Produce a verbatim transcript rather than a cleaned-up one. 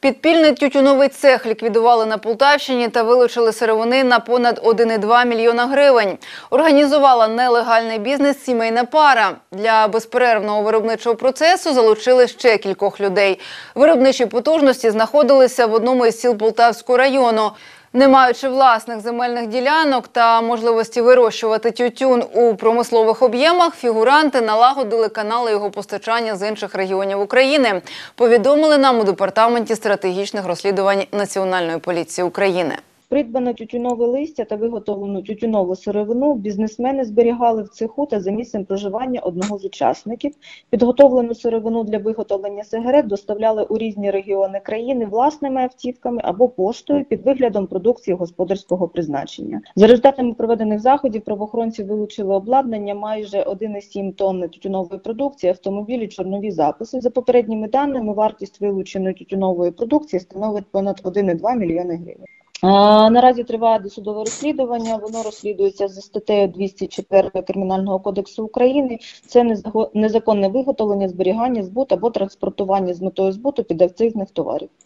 Підпільний тютюновий цех ліквідували на Полтавщині та вилучили сировини на понад один і два мільйона гривень. Організувала нелегальний бізнес сімейна пара. Для безперервного виробничого процесу залучили ще кількох людей. Виробничі потужності знаходилися в одному із сіл Полтавського району. Не маючи власних земельних ділянок та можливості вирощувати тютюн у промислових об'ємах, фігуранти налагодили канали його постачання з інших регіонів України. Повідомили нам у Департаменті стратегічних розслідувань Національної поліції України. Придбане тютюнове листя та виготовлену тютюнову сировину бізнесмени зберігали в цеху та за місцем проживання одного з учасників. Підготовлену сировину для виготовлення сигарет доставляли у різні регіони країни власними автівками або поштою під виглядом продукції господарського призначення. За результатами проведених заходів правоохоронці вилучили обладнання майже один і сім тонн тютюнової продукції, автомобілі, чорнові записи. За попередніми даними, вартість вилученої тютюнової продукції становить понад один і два мільйони гривень. А, наразі триває досудове розслідування, воно розслідується за статтею двісті чотири Кримінального кодексу України. Це незаконне виготовлення, зберігання, збут або транспортування з метою збуту підакцизних товарів.